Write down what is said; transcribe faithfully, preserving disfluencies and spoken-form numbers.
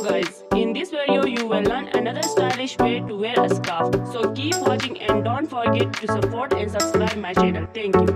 guys, in this video you will learn another stylish way to wear a scarf. So keep watching and don't forget to support and subscribe my channel. Thank you.